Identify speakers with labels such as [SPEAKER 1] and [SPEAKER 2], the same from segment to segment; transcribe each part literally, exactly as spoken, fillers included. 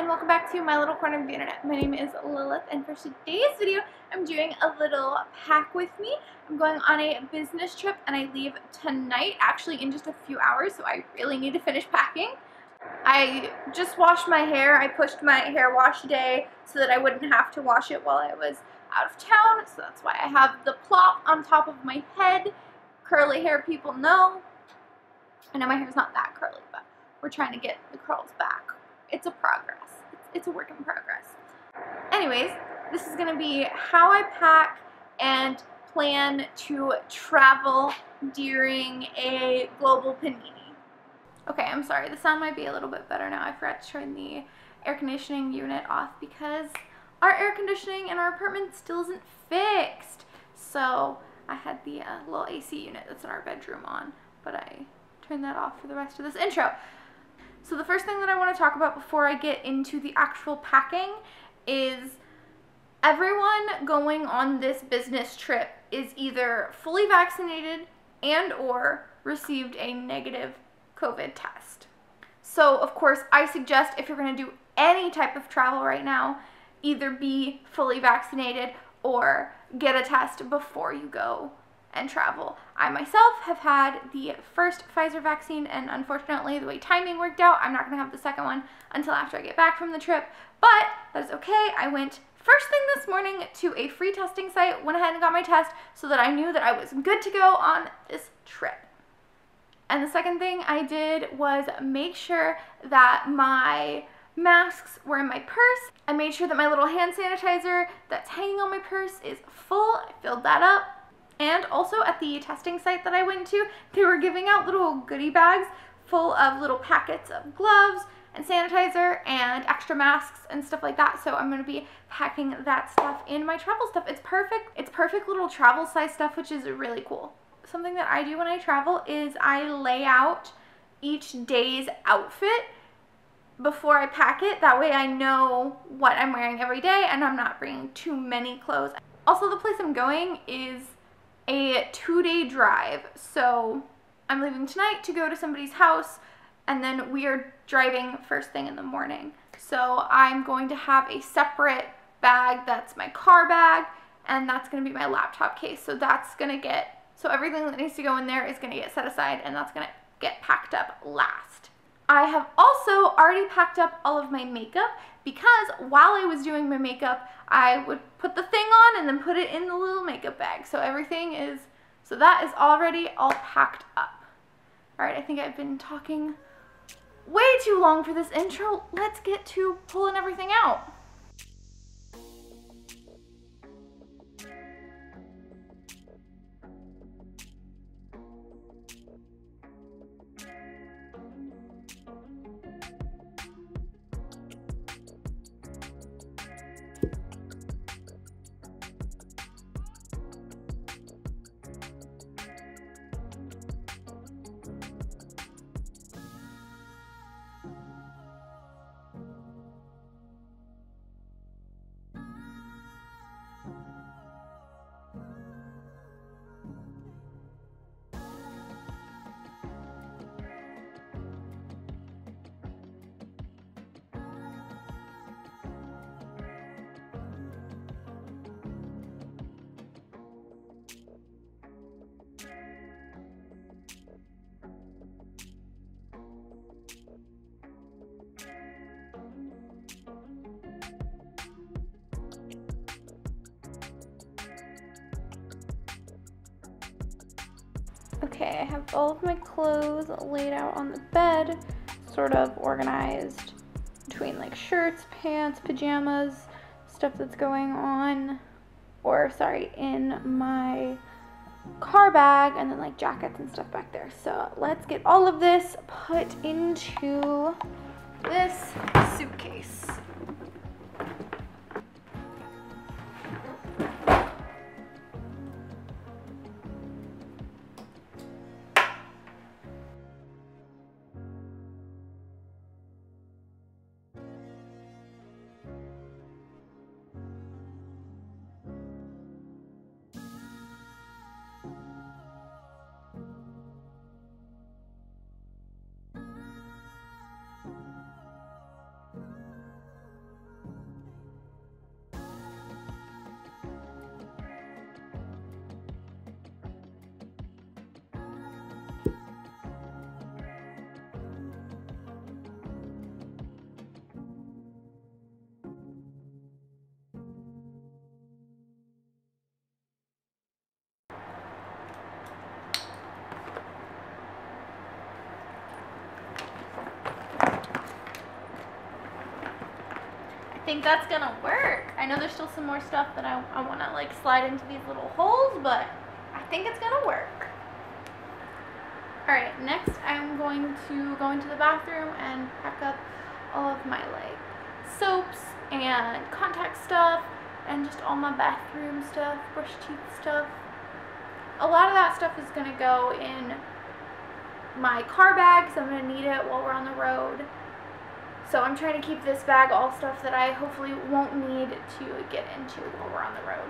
[SPEAKER 1] and welcome back to my little corner of the internet. My name is Lilith, and for today's video I'm doing a little pack with me. I'm going on a business trip and I leave tonight, actually in just a few hours, so I really need to finish packing. I just washed my hair. I pushed my hair wash day so that I wouldn't have to wash it while I was out of town, so that's why I have the plop on top of my head. Curly hair people know. I know my hair's not that curly, but we're trying to get the curls back. It's a progress. It's, it's a work in progress. Anyways, this is going to be how I pack and plan to travel during a global panini. Okay, I'm sorry. The sound might be a little bit better now. I forgot to turn the air conditioning unit off because our air conditioning in our apartment still isn't fixed. So I had the uh, little A C unit that's in our bedroom on, but I turned that off for the rest of this intro. So the first thing that I want to talk about before I get into the actual packing is everyone going on this business trip is either fully vaccinated and or received a negative COVID test. So of course I suggest if you're going to do any type of travel right now, either be fully vaccinated or get a test before you go and travel. I myself have had the first Pfizer vaccine, and unfortunately the way timing worked out, I'm not going to have the second one until after I get back from the trip, but that is okay. I went first thing this morning to a free testing site, went ahead and got my test so that I knew that I was good to go on this trip. And the second thing I did was make sure that my masks were in my purse. I made sure that my little hand sanitizer that's hanging on my purse is full. I filled that up. And also at the testing site that I went to, they were giving out little goodie bags full of little packets of gloves and sanitizer and extra masks and stuff like that. So I'm going to be packing that stuff in my travel stuff. It's perfect. It's perfect little travel size stuff, which is really cool. Something that I do when I travel is I lay out each day's outfit before I pack it. That way I know what I'm wearing every day and I'm not bringing too many clothes. Also, the place I'm going is a two-day drive, so I'm leaving tonight to go to somebody's house, and then we are driving first thing in the morning. So I'm going to have a separate bag that's my car bag, and that's going to be my laptop case. So that's going to get, so everything that needs to go in there is going to get set aside, and that's going to get packed up last. I have also already packed up all of my makeup because while I was doing my makeup, I would put the thing on and then put it in the little makeup bag. So everything is, so that is already all packed up. All right, I think I've been talking way too long for this intro. Let's get to pulling everything out. Okay, I have all of my clothes laid out on the bed, sort of organized between like shirts, pants, pajamas, stuff that's going on, or sorry, in my car bag, and then like jackets and stuff back there. So let's get all of this put into this suitcase. think that's gonna work. I know there's still some more stuff that I, I wanna like slide into these little holes, but I think it's gonna work. All right, next I'm going to go into the bathroom and pack up all of my like soaps and contact stuff and just all my bathroom stuff, brush teeth stuff. A lot of that stuff is gonna go in my car bag, so I'm gonna need it while we're on the road. So I'm trying to keep this bag all stuff that I hopefully won't need to get into while we're on the road.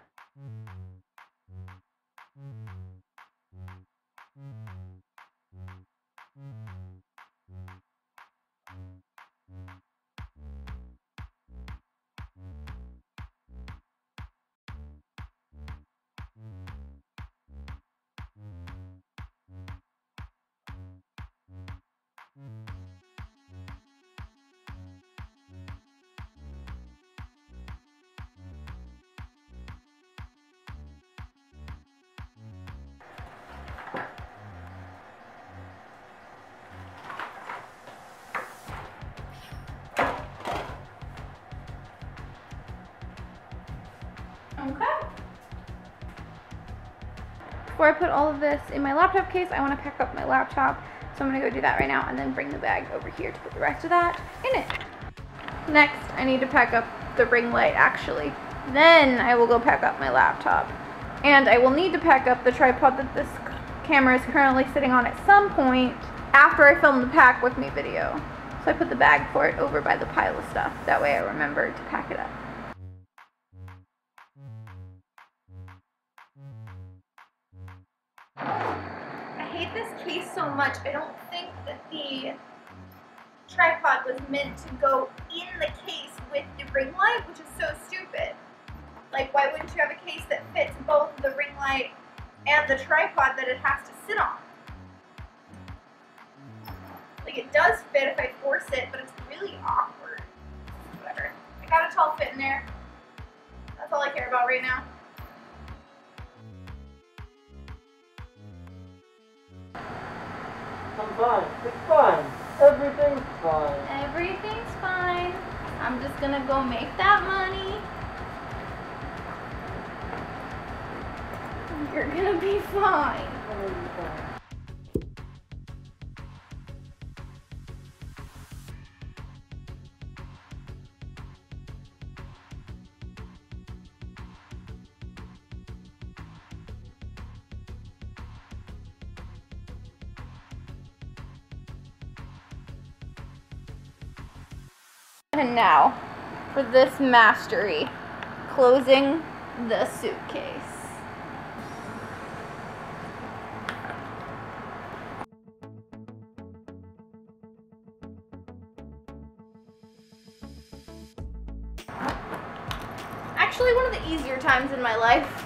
[SPEAKER 1] Okay. Before I put all of this in my laptop case, I want to pack up my laptop. So I'm going to go do that right now and then bring the bag over here to put the rest of that in it. Next, I need to pack up the ring light actually. Then I will go pack up my laptop. And I will need to pack up the tripod that this camera is currently sitting on at some point after I film the pack with me video. So I put the bag for it over by the pile of stuff. That way I remember to pack it up. I hate this case so much. I don't think that the tripod was meant to go in the case with the ring light, which is so stupid. Like, why wouldn't you have a case that fits both the ring light and the tripod that it has to sit on? Like, it does fit if I force it, but it's really awkward. Whatever. I got a tall fit in there. That's all I care about right now.
[SPEAKER 2] I'm fine. It's fine. Everything's fine.
[SPEAKER 1] Everything's fine. I'm just gonna go make that money. You're gonna be fine.
[SPEAKER 2] I'm gonna be fine.
[SPEAKER 1] And now, for this mastery, closing the suitcase. Actually, one of the easier times in my life.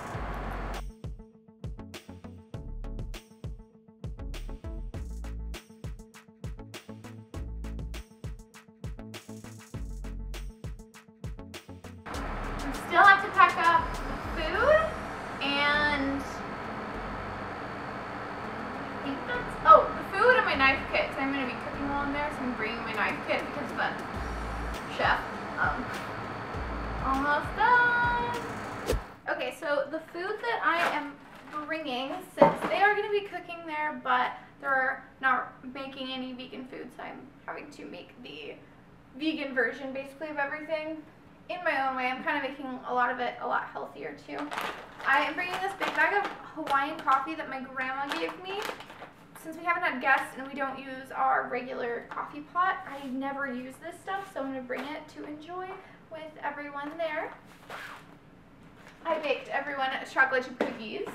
[SPEAKER 1] Still have to pack up the food and I think that's, oh, the food and my knife kit. So I'm going to be cooking while in there, so I'm bringing my knife kit because the chef, um, almost done. Okay, so the food that I am bringing, since they are going to be cooking there, but they're not making any vegan food, so I'm having to make the vegan version basically of everything in my own way. I'm kind of making a lot of it a lot healthier too. I am bringing this big bag of Hawaiian coffee that my grandma gave me. Since we haven't had guests and we don't use our regular coffee pot, I never use this stuff, so I'm going to bring it to enjoy with everyone there. I baked everyone chocolate chip cookies.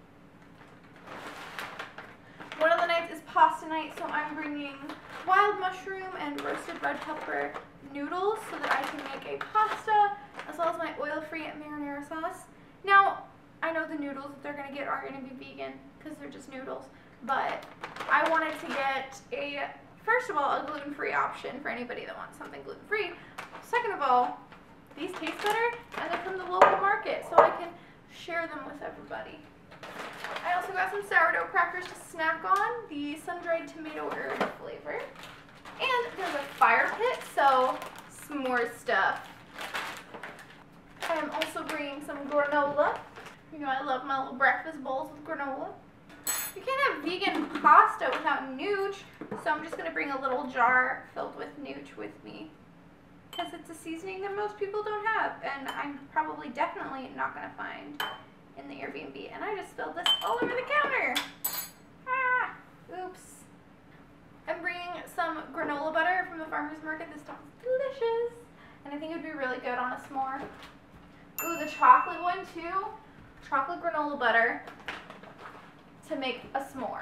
[SPEAKER 1] One of the nights is pasta night, so I'm bringing wild mushroom and roasted red pepper noodles so that I can make a pasta, as well as my oil-free marinara sauce. Now, I know the noodles that they're going to get are going to be vegan because they're just noodles, but I wanted to get a, first of all, a gluten-free option for anybody that wants something gluten-free. Second of all, these taste better and they're from the local market, so I can share them with everybody. I also got some sourdough crackers to snack on, the sun-dried tomato herb flavor. And there's a fire pit, so s'more stuff. I am also bringing some granola. You know I love my little breakfast bowls with granola. You can't have vegan pasta without nooch, so I'm just going to bring a little jar filled with nooch with me. Because it's a seasoning that most people don't have, and I'm probably definitely not going to find in the Airbnb. And I just spilled this all over the counter. Ah, oops. I'm bringing some granola butter from the farmer's market. This stuff is delicious, and I think it would be really good on a s'more. Ooh, the chocolate one too. Chocolate granola butter to make a s'more.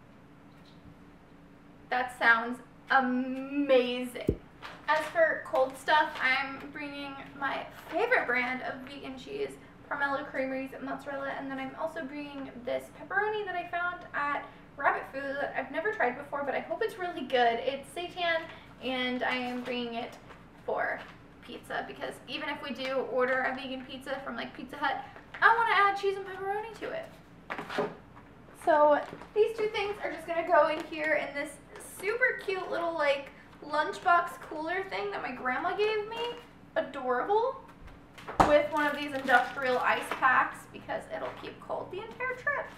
[SPEAKER 1] That sounds amazing. As for cold stuff, I'm bringing my favorite brand of vegan cheese, Parmello Creameries mozzarella, and then I'm also bringing this pepperoni that I found at Rabbit Food that I've never tried before, but I hope it's really good. It's seitan, and I am bringing it for pizza because even if we do order a vegan pizza from like Pizza Hut, I want to add cheese and pepperoni to it. So these two things are just going to go in here in this super cute little like lunchbox cooler thing that my grandma gave me. Adorable. With one of these industrial ice packs because it'll keep cold the entire trip.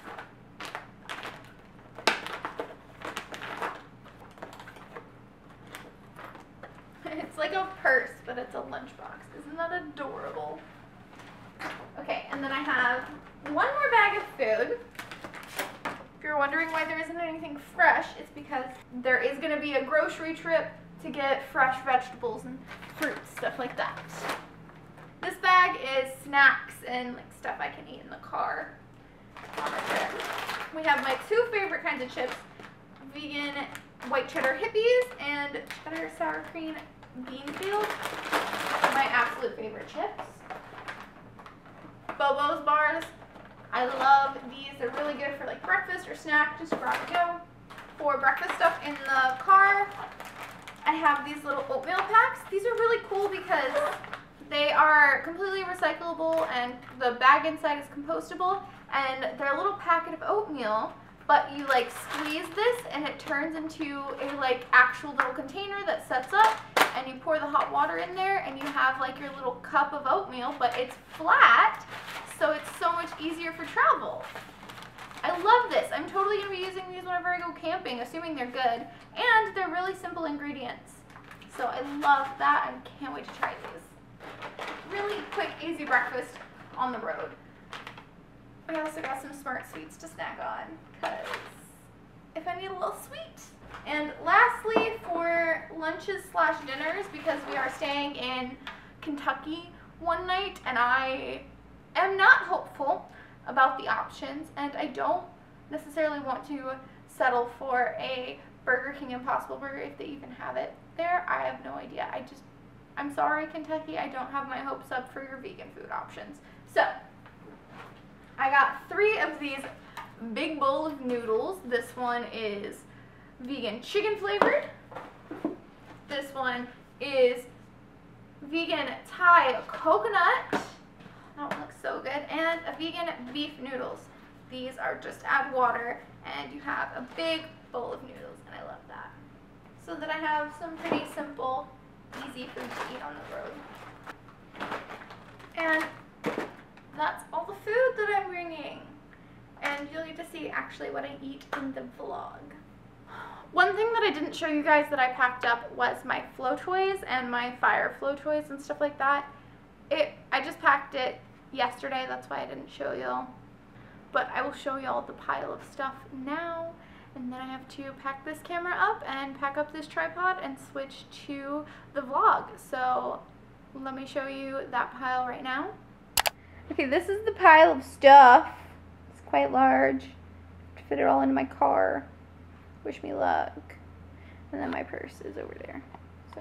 [SPEAKER 1] It's like a purse, but it's a lunchbox. Isn't that adorable? Okay, and then I have one more bag of food. If you're wondering why there isn't anything fresh, it's because there is going to be a grocery trip to get fresh vegetables and fruits, stuff like that. This bag is snacks and like stuff I can eat in the car on the trip. We have my two favorite kinds of chips, vegan white cheddar hippies and cheddar sour cream Beanfield. My absolute favorite chips. Bobo's bars. I love these. They're really good for like breakfast or snack, just grab and go. For breakfast stuff in the car, I have these little oatmeal packs. These are really cool because they are completely recyclable and the bag inside is compostable, and they're a little packet of oatmeal, but you like squeeze this and it turns into a like actual little container that sets up, and you pour the hot water in there and you have like your little cup of oatmeal, but it's flat, so it's so much easier for travel. I love this. I'm totally going to be using these whenever I go camping, assuming they're good, and they're really simple ingredients. So I love that. I can't wait to try these. Really quick, easy breakfast on the road. I also got some Smart Sweets to snack on, because if I need a little sweet. And lastly, for lunches slash dinners, because we are staying in Kentucky one night, and I am not hopeful about the options, and I don't necessarily want to settle for a Burger King Impossible Burger if they even have it there. I have no idea. I just, I'm sorry, Kentucky, I don't have my hopes up for your vegan food options. So, I got three of these big bowl of noodles. This one is vegan chicken flavored. This one is vegan Thai coconut. That one looks so good. And a vegan beef noodles. These are just add water and you have a big bowl of noodles, and I love that. So that I have some pretty simple, easy food to eat on the road. And that's all the food that I'm bringing. And you'll get to see actually what I eat in the vlog. One thing that I didn't show you guys that I packed up was my flow toys and my fire flow toys and stuff like that. It, I just packed it yesterday, that's why I didn't show y'all. But I will show y'all the pile of stuff now. And then I have to pack this camera up and pack up this tripod and switch to the vlog. So let me show you that pile right now. Okay, this is the pile of stuff. It's quite large. To fit it all into my car. Wish me luck. And then my purse is over there. So.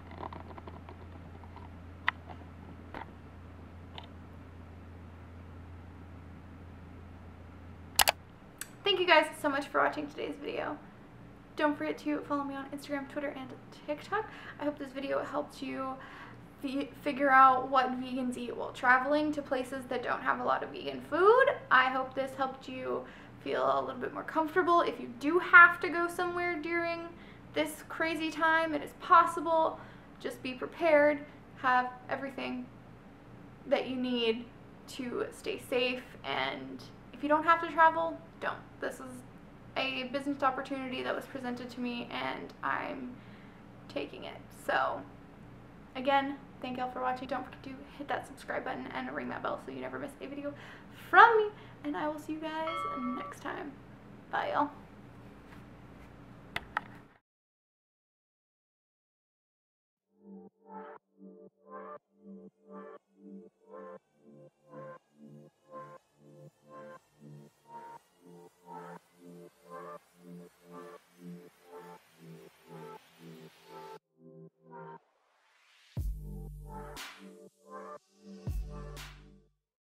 [SPEAKER 1] Thank you guys so much for watching today's video. Don't forget to follow me on Instagram, Twitter, and TikTok. I hope this video helped you figure out what vegans eat while traveling to places that don't have a lot of vegan food. I hope this helped you feel a little bit more comfortable. If you do have to go somewhere during this crazy time, it is possible. just be prepared, have everything that you need to stay safe, and if you don't have to travel, don't. This is a business opportunity that was presented to me and I'm taking it. So again, thank y'all for watching. Don't forget to hit that subscribe button and ring that bell so you never miss a video from me, and I will see you guys next time. Bye y'all.